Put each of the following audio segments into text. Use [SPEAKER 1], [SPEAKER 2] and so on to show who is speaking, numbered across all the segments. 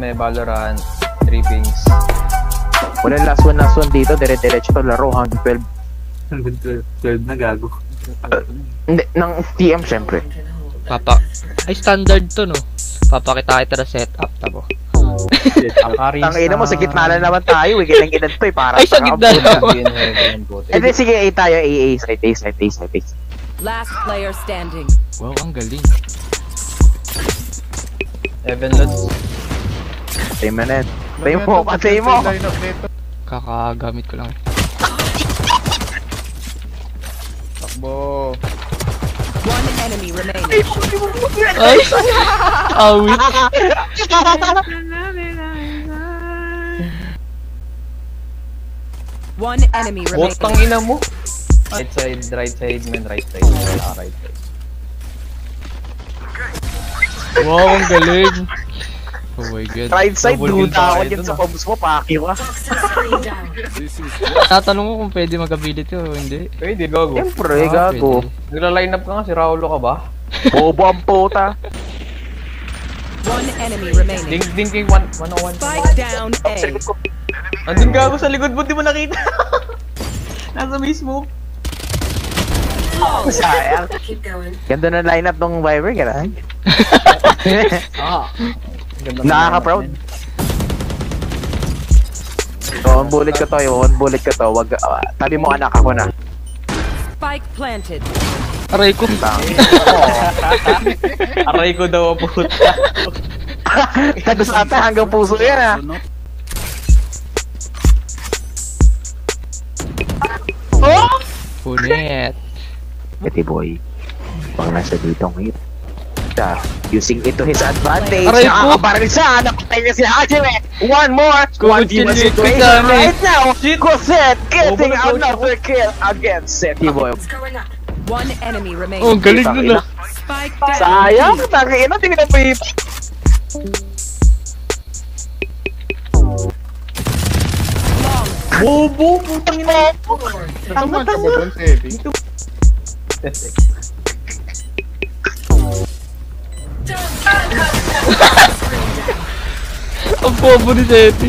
[SPEAKER 1] may Valorant, 3 pings.
[SPEAKER 2] Wala last one dito, dire-diretso to laro hanggang 12.
[SPEAKER 3] Hanggang 12 na gago.
[SPEAKER 2] Hindi, ng TM syempre.
[SPEAKER 4] Ay, standard to, no? Papakita kita na setup, tabo.
[SPEAKER 2] Tangina mo, sa gitna na naman tayo, gilang-gilan to eh, para.
[SPEAKER 4] Ay, sa gitna naman.
[SPEAKER 2] Hindi, sige, A tayo, A, side.
[SPEAKER 5] Last player standing.
[SPEAKER 4] Wow, ang galing.
[SPEAKER 1] Evan Lutz.
[SPEAKER 2] Patay mo net. Patay mo.
[SPEAKER 4] Kakagamit ko lang.
[SPEAKER 1] Takbo.
[SPEAKER 5] One enemy remaining.
[SPEAKER 4] Ay! Awit!
[SPEAKER 5] One enemy remaining.
[SPEAKER 1] Botang ina mo. Right side, man, right side. Right side.
[SPEAKER 4] Wow, ang galing! Oh my god.
[SPEAKER 2] Right side,
[SPEAKER 1] Double kill
[SPEAKER 2] duda ako
[SPEAKER 1] tayo
[SPEAKER 2] dyan
[SPEAKER 1] dun,
[SPEAKER 2] sa pabus mo, paki ka.
[SPEAKER 4] Tatanong ko kung pwede mag-ability o hindi.
[SPEAKER 1] Pwede, gago.
[SPEAKER 2] Siyempre, gago.
[SPEAKER 1] Nagla-line up ka nga, si Raulo ka ba?
[SPEAKER 2] Bobo ang puta.
[SPEAKER 5] One enemy remaining.
[SPEAKER 1] Ding king 101.
[SPEAKER 5] Spike down A.
[SPEAKER 1] Andun gago sa likod mo, di mo nakita. Nasa mismo.
[SPEAKER 2] Sayang. Ganda na lineup ng Viber, gano'n? Nakaka-proud. One bullet ko to, wag, tabi mo anak ako na.
[SPEAKER 5] Spike planted.
[SPEAKER 4] Aray ko.
[SPEAKER 1] Aray ko daw, puta.
[SPEAKER 2] Tagos ata hanggang puso yan ah. Oh!
[SPEAKER 4] Punit.
[SPEAKER 2] Peti boy, pang nasa dito ngayon. Using it to his advantage.
[SPEAKER 4] Aray ko!
[SPEAKER 2] Nakakabaril siya! Nakatay niya si Hajime! One more! One team situation right now! Cosette getting another kill against Seti boy.
[SPEAKER 5] One enemy remaining.
[SPEAKER 4] Oh, galing nun ah.
[SPEAKER 5] Spike down.
[SPEAKER 2] Sayang! Tangina, tingnan mo ito!
[SPEAKER 1] Bobo! Putang ina mo!
[SPEAKER 3] Nataman ka ba doon, Seti?
[SPEAKER 4] Ang bobo ni Seti.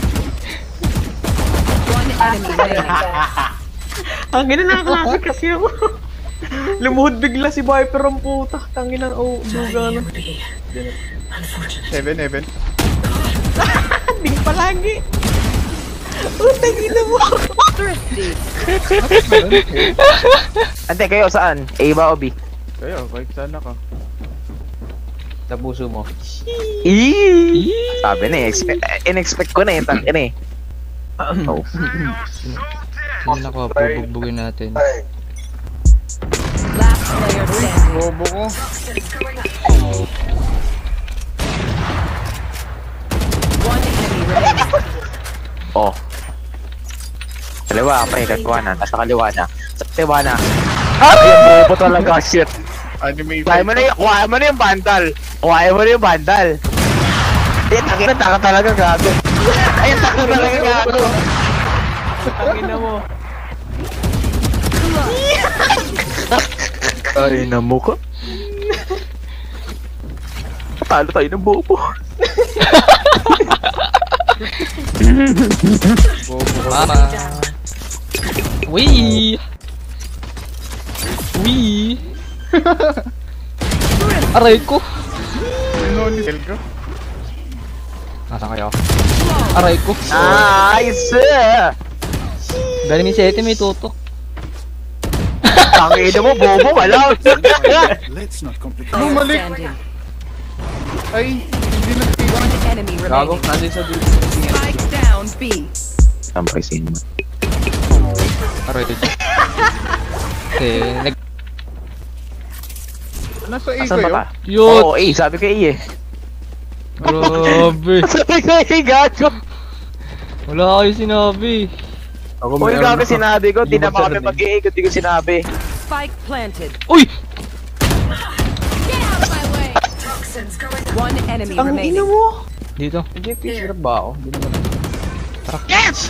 [SPEAKER 5] One enemy remaining.
[SPEAKER 1] Ang gina nakaklase kasi ako. Lumuhod bigla si Viper ang puta. Tangin ang duga na.
[SPEAKER 3] 7.
[SPEAKER 1] Ding palagi. Utang ina mo.
[SPEAKER 5] Thrifty.
[SPEAKER 2] Ante, kayo saan? A ba o B?
[SPEAKER 3] Kaya, kahit sana ka.
[SPEAKER 1] Sa puso mo.
[SPEAKER 2] Sabi na eh, in-expect ko na yung tangin eh. Oh.
[SPEAKER 4] Hindi na ko, pabugbugin natin.
[SPEAKER 5] Last player standing.
[SPEAKER 3] Bobo ko.
[SPEAKER 5] One enemy remaining.
[SPEAKER 2] Oh. Kaliwa, pre, kaliwa na. Nasa kaliwa na. Sa kaliwa na. Ay, bobo talaga, shit.
[SPEAKER 3] Anime.
[SPEAKER 2] Kuha mo na yung bandal. Eh, takina, taka talaga gago. Ay, taka talaga gago.
[SPEAKER 1] Tangin na mo.
[SPEAKER 2] Ay, namo ko. Talo tayo ng bobo.
[SPEAKER 3] Bobo ko.
[SPEAKER 4] Mama. Wee! Aray ko!
[SPEAKER 3] Ano ni Selga?
[SPEAKER 4] Nasaan kayo? Aray ko!
[SPEAKER 2] Nice!
[SPEAKER 4] Galing ni Seti, may tutok.
[SPEAKER 2] Tangina mo, bobo, wala.
[SPEAKER 5] Player standing.
[SPEAKER 3] Ay, hindi nagtiwa.
[SPEAKER 5] One enemy
[SPEAKER 1] Gago,
[SPEAKER 5] remaining.
[SPEAKER 1] nandun sa dulo.
[SPEAKER 5] Spike down B.
[SPEAKER 2] Sampay Singa.
[SPEAKER 4] Aray ko. Okay,
[SPEAKER 3] Nasa A
[SPEAKER 2] Asan
[SPEAKER 3] kayo?
[SPEAKER 2] ba ka?
[SPEAKER 4] Yun!
[SPEAKER 2] Oo, A, sabi ko A eh.
[SPEAKER 4] Grabe!
[SPEAKER 2] Sabi ko A, gago.
[SPEAKER 4] Wala kayo sinabi.
[SPEAKER 2] Uy, gago sinabi ko, di naman kami mag-A, kundi ko sinabi.
[SPEAKER 5] Spike planted.
[SPEAKER 4] Uy!
[SPEAKER 5] Get out of my way. One enemy
[SPEAKER 1] Ang ina
[SPEAKER 5] remaining.
[SPEAKER 1] mo.
[SPEAKER 4] Dito.
[SPEAKER 1] JP, hirap ba ako? Hindi naman.
[SPEAKER 2] Yes!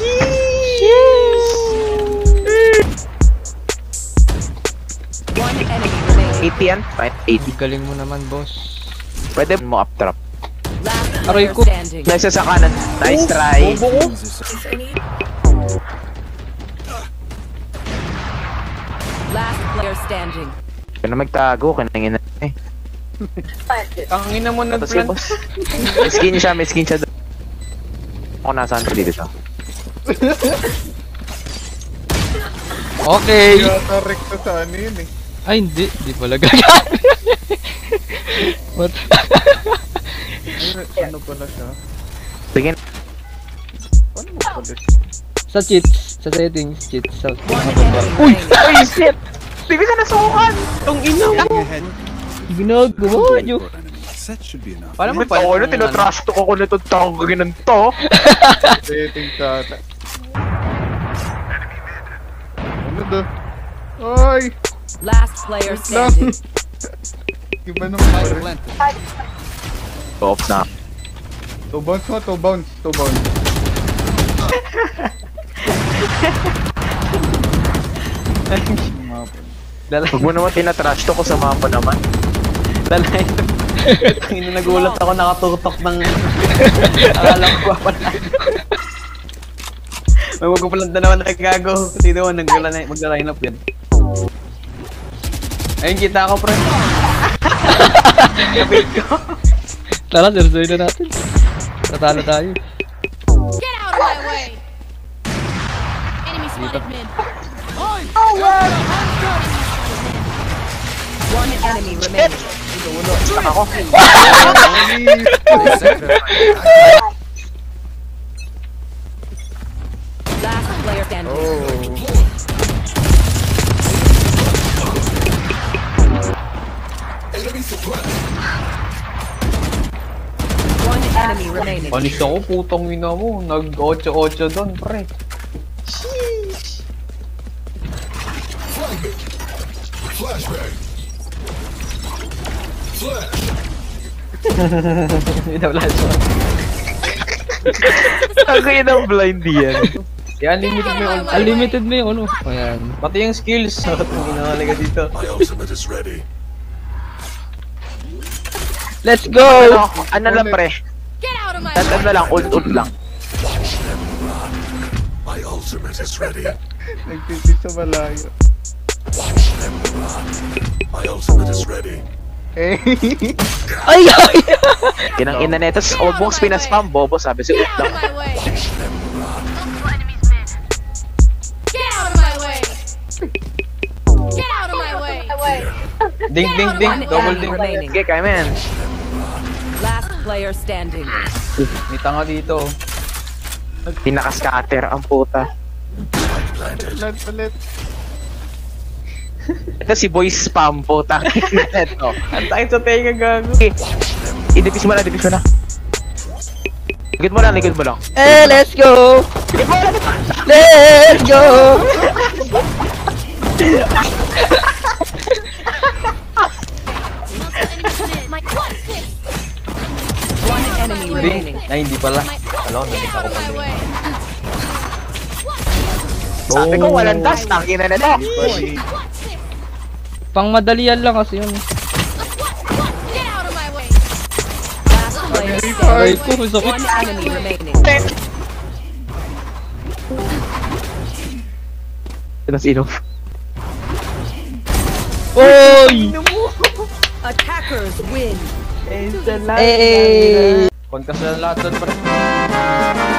[SPEAKER 5] One enemy remaining.
[SPEAKER 2] 80 yan? Fine, 80.
[SPEAKER 4] Galing mo naman, boss.
[SPEAKER 2] Pwede mo up trap.
[SPEAKER 5] Last
[SPEAKER 4] Aray
[SPEAKER 5] player
[SPEAKER 4] ko.
[SPEAKER 5] standing.
[SPEAKER 2] Nice sa kanan. Nice try.
[SPEAKER 1] Bobo ko.
[SPEAKER 5] Last player standing.
[SPEAKER 2] Kaya magtago, kanangin na eh.
[SPEAKER 1] Tangina mo
[SPEAKER 2] Tapos
[SPEAKER 1] nag-plant.
[SPEAKER 2] yung boss. May skin siya doon. Ako nasaan ko dito.
[SPEAKER 4] Okay.
[SPEAKER 3] Yata recto sa ano yun eh.
[SPEAKER 4] Ay, hindi. Hindi pala gagaan. What?
[SPEAKER 3] Ay, ano pala siya?
[SPEAKER 2] Sige.
[SPEAKER 3] Paano mo pala?
[SPEAKER 4] Sa cheats. Sa settings. Cheats. Sa...
[SPEAKER 5] Uy!
[SPEAKER 2] Uy, shit! Hindi ka nasukan!
[SPEAKER 1] Tong ina mo.
[SPEAKER 4] Ginagawa nyo.
[SPEAKER 1] Paano mo
[SPEAKER 2] Ako na, tinotrash to ko na itong taong gaginan to.
[SPEAKER 3] Setting tata. Ano to? Ay!
[SPEAKER 5] Last player
[SPEAKER 3] Lang!
[SPEAKER 5] standing.
[SPEAKER 3] Iba naman pala.
[SPEAKER 2] Off na.
[SPEAKER 3] 2 bounce mo, 2 bounce. 2 bounce.
[SPEAKER 2] Huwag mo naman tinatrash to ko sa mapa naman.
[SPEAKER 1] Dalay. Tangina nagulat ako nakatutok ng akala ko pa na. Magpapalanda naman nagagago. Dito mo magla-line up yan. Ayun kita ako pre. Kapit ko.
[SPEAKER 4] Tara, sersoy na natin. Tatalo tayo.
[SPEAKER 5] Get out of my way! Enemy spotted mid. One enemy remaining.
[SPEAKER 2] Ako.
[SPEAKER 5] Last player standing. One enemy remaining.
[SPEAKER 1] Panis ako, putong ina mo. Nag-8-8 doon, pre. Ito flash mo.
[SPEAKER 2] Ang kayo ng blind yan.
[SPEAKER 1] Yan, unlimited mo yung
[SPEAKER 4] Unlimited mo yung ano. Ayan.
[SPEAKER 1] pati yung skills. Ang ginahalaga dito.
[SPEAKER 4] Let's go!
[SPEAKER 2] Ano lang pre?
[SPEAKER 5] Get out of my
[SPEAKER 2] Ano lang, ult lang.
[SPEAKER 3] Nagtitis sa malayo. Eh,
[SPEAKER 4] Ay, ay!
[SPEAKER 2] Kinang ina neto, almost pinaspam, bobo, sabi si
[SPEAKER 5] Get
[SPEAKER 2] ult
[SPEAKER 5] out
[SPEAKER 2] lang.
[SPEAKER 5] of my way! Get out of my way! Get out of my way!
[SPEAKER 1] Ding, ding, ding.
[SPEAKER 5] One
[SPEAKER 1] Double
[SPEAKER 5] enemy
[SPEAKER 1] ding.
[SPEAKER 5] remaining.
[SPEAKER 2] Sige, kaya man.
[SPEAKER 5] Last player standing.
[SPEAKER 1] May tanga dito.
[SPEAKER 2] Pinaka-scatter ang puta.
[SPEAKER 3] palit.
[SPEAKER 2] Ito si boy spam, puta. Ito.
[SPEAKER 1] Ang takit sa tenga gago.
[SPEAKER 2] Okay. Idipis mo na, Likod mo lang.
[SPEAKER 4] Eh, let's go! Let's go!
[SPEAKER 5] One enemy remaining.
[SPEAKER 1] Ay, hindi pala. Alam, nakita ko pa.
[SPEAKER 2] Sabi ko walang dash, tangina na to.
[SPEAKER 4] Pang madalian lang kasi yun.
[SPEAKER 5] Get out of my way! Last player
[SPEAKER 4] Aray
[SPEAKER 5] standing.
[SPEAKER 4] ko, masakit.
[SPEAKER 5] One enemy remaining.
[SPEAKER 2] Sino?
[SPEAKER 4] Oy!
[SPEAKER 5] Attackers win.
[SPEAKER 4] Eh!
[SPEAKER 1] Kontas na lahat doon, pre.